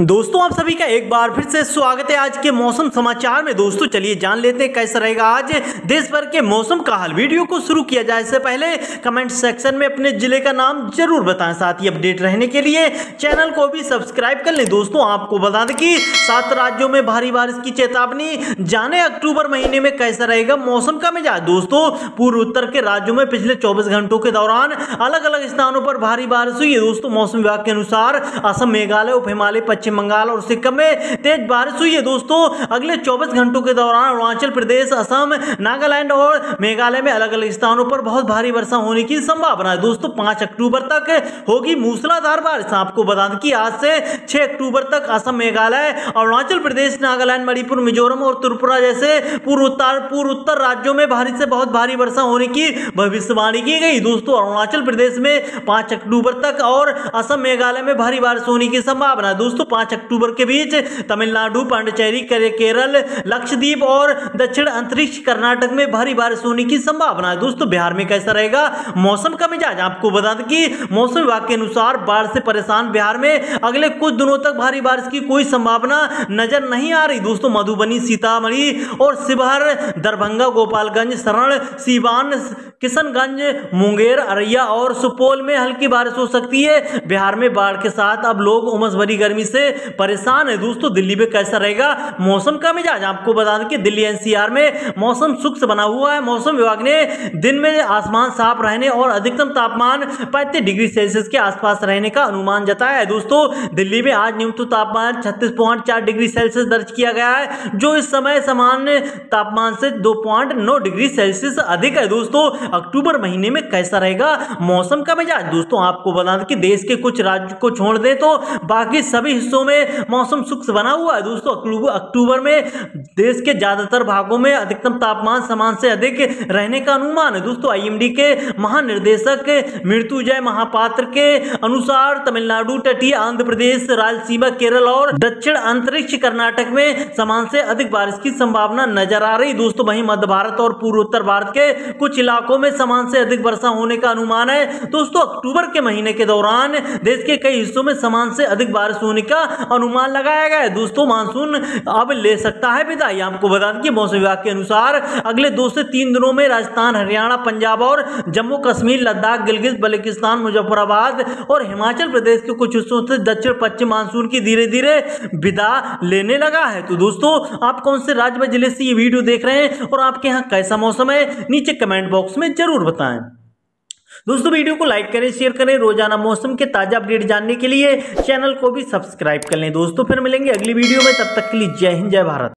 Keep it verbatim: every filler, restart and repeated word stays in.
दोस्तों आप सभी का एक बार फिर से स्वागत है आज के मौसम समाचार में। दोस्तों चलिए जान लेते हैं कैसा रहेगा आज देश भर के मौसम का हाल। वीडियो को शुरू किया जाए इससे पहले कमेंट सेक्शन में अपने जिले का नाम जरूर बताएं। साथ ही अपडेट रहने के लिए चैनल को भी सब्सक्राइब कर लें। दोस्तों आपको बता दें कि सात राज्यों में भारी बारिश की चेतावनी। जाने अक्टूबर महीने में कैसा रहेगा मौसम का मिजाज। दोस्तों पूर्व उत्तर के राज्यों में पिछले चौबीस घंटों के दौरान अलग अलग स्थानों पर भारी बारिश हुई है। दोस्तों मौसम विभाग के अनुसार असम, मेघालय, उप हिमालय, पश्चिम बंगाल और सिक्किम में तेज बारिश हुई है। दोस्तों अगले चौबीस घंटों के दौरान अरुणाचल प्रदेश, असम, नागालैंड और मेघालय में अलग अलग स्थानों पर बहुत भारी वर्षा होने की संभावना है। दोस्तों पांच अक्टूबर तक होगी मूसलाधार बारिश। आपको बता दें कि आज से छह अक्टूबर तक असम, मेघालय, अरुणाचल प्रदेश, नागालैंड, मणिपुर, मिजोरम और त्रिपुरा जैसे पूर्व उत्तर पूर्व उत्तर राज्यों में भारी से बहुत भारी वर्षा होने की भविष्यवाणी की गई। दोस्तों अरुणाचल प्रदेश में पांच अक्टूबर तक और असम, मेघालय में भारी बारिश होने की संभावना है। दोस्तों पांच अक्टूबर के बीच तमिलनाडु, पांडिचेरी, केरल, लक्षद्वीप और दक्षिण अंतरिक्ष कर्नाटक में भारी बारिश होने की संभावना है। दोस्तों बिहार में कैसा रहेगा मौसम का मिजाज। आपको बता दें कि मौसम विभाग के अनुसार बाढ़ से परेशान बिहार में अगले कुछ दिनों तक भारी बारिश की कोई संभावना नजर नहीं आ रही। दोस्तों मधुबनी, सीतामढ़ी और शिवहर, दरभंगा, गोपालगंज, सरण, सीवान, किशनगंज, मुंगेर, अररिया और सुपौल में हल्की बारिश हो सकती है। बिहार में बाढ़ के साथ अब लोग उमस भरी गर्मी से परेशान है। दोस्तों दिल्ली में कैसा रहेगा मौसम का मिजाज। आपको बता दें कि दिल्ली एनसीआर में मौसम शुष्क बना हुआ है। मौसम विभाग ने दिन में आसमान साफ रहने और अधिकतम तापमान पैंतीस डिग्री सेल्सियस के आसपास रहने का अनुमान जताया है। दोस्तों दिल्ली में आज न्यूनतम तापमान छत्तीस पॉइंट चार डिग्री सेल्सियस दर्ज किया गया है, जो इस समय सामान्य तापमान से दो पॉइंट नौ डिग्री सेल्सियस अधिक है। दोस्तों अक्टूबर महीने में कैसा रहेगा मौसम का मिजाज। दोस्तों आपको बता दें कि देश के कुछ राज्यों को छोड़ दे तो बाकी सभी हिस्सों में मौसम शुष्क बना हुआ है। दोस्तों अक्टूबर में देश के ज्यादातर भागों में अधिकतम तापमान सामान्य से अधिक रहने का अनुमान है। दोस्तों आईएमडी के महानिर्देशक मृत्युंजय महापात्र के अनुसार तमिलनाडु, तटीय आंध्र प्रदेश, रायलसीमा, केरल और दक्षिण अंतरिक्ष कर्नाटक में सामान्य से अधिक बारिश की संभावना नजर आ रही। दोस्तों वहीं मध्य भारत और पूर्व उत्तर भारत के कुछ इलाकों में सामान्य से अधिक वर्षा होने का अनुमान है। दोस्तों अक्टूबर के महीने के दौरान देश के कई हिस्सों में सामान्य से अधिक बारिश होने का अनुमान लगाया गया है। दोस्तों मानसून अब ले सकता है विदाई। आपको बता दें कि मौसम विभाग के अनुसार अगले दो से तीन दिनों में राजस्थान, हरियाणा, पंजाब और जम्मू कश्मीर, लद्दाख, गिलगित बल्तिस्तान, मुजफ्फराबाद और हिमाचल प्रदेश के कुछ हिस्सों से दक्षिण पश्चिम मानसून की धीरे धीरे विदा लेने लगा है। तो दोस्तों आप कौन से राज्य व जिले से ये वीडियो देख रहे हैं और आपके यहाँ कैसा मौसम है नीचे कमेंट बॉक्स में जरूर बताएं। दोस्तों वीडियो को लाइक करें, शेयर करें। रोजाना मौसम के ताजा अपडेट जानने के लिए चैनल को भी सब्सक्राइब कर लें। दोस्तों फिर मिलेंगे अगली वीडियो में, तब तक के लिए जय हिंद, जय भारत।